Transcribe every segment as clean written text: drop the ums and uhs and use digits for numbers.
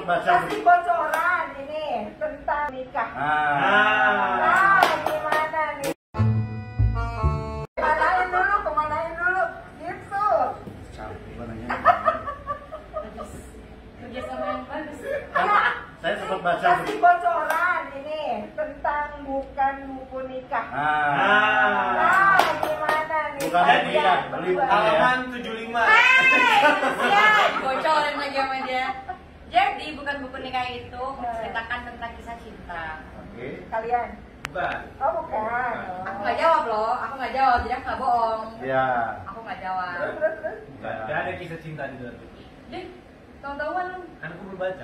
baca. Kasih bocoran ini tentang nikah. Nah, gimana nih? Kemanain dulu, gitu. Capek banget. Kerja sama yang bagus. Saya sempat baca. Kasih bocoran ini tentang bukan buku nikah. Nah, gimana nih? Bukan nikah, beli buku ya. Halaman 75. Siap, bocorin lagi sama dia. Jadi bukan buku nikah itu menceritakan tentang kisah cinta. Oke. Kalian? Bukan. Oh, bukan. Aku nggak jawab loh, aku nggak jawab, jadi aku nggak bohong. Iya. Aku nggak jawab. Terus. Bukan. Gak ada kisah cinta di dalam itu. Jadi tahu-tahuan lu. Kan aku belum baca.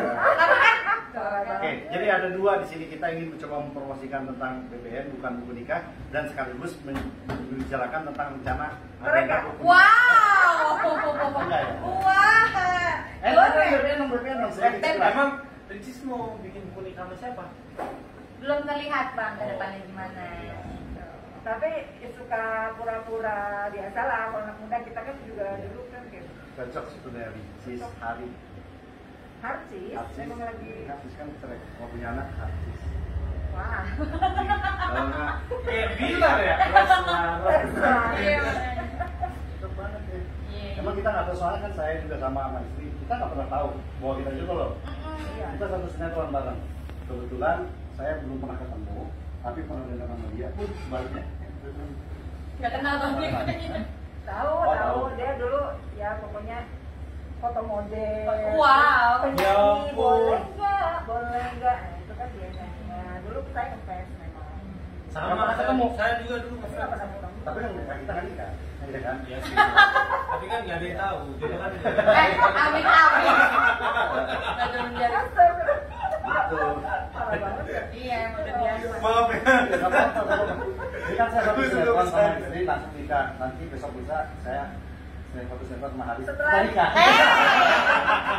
Oke, jadi ada dua di sini kita ingin mencoba mempromosikan tentang BBN bukan buku nikah dan sekaligus membicarakan tentang rencana agenda buku. Wow. Enggak ya? Wah. Nomornya sedikit jelas. Emang Ricis mau bikin buku nikah sama siapa? Belum terlihat bang ke depannya gimana. Tapi suka pura-pura biasa lah. Kalau anak muda kita kan juga dulu kan gitu. Cocok sebenarnya sis hari. Harcis, memang lagi. Harcis kan cerai, mau punya anak Harcis. Wah. Kalau nggak, Kayak Bilar ya? Iya. cocok banget ya. Iya. Emang kita nggak tahu soalnya kan saya juga sama istri, kita nggak pernah tahu bahwa kita juga loh. Iya. Kita satu sinetron bareng. Kebetulan saya belum pernah ketemu, tapi pernah dengar nama dia. Sebaliknya. Nggak kenal bang. Tahu. Dia dulu ya pokoknya foto model. Wow. Penyanyi, Ya ampun. boleh nggak? Nah, itu kan biasanya. Dulu saya ngefans memang. Sama ketemu. Saya juga dulu Tapi nggak pernah ketemu. Tapi kan kita kan nikah, ya kan? Iya sih. Tapi kan nggak ada yang tahu. Dia kan. Amin. Nggak turun dari. Gitu. Parah banget ya. Iya, udah biasa. Maaf ya. Ya, nggak apa-apa. Ini kan saya satu sinetron sama istri langsung nikah. Nanti besok lusa saya sinetron sama Haris. Setelah nikah.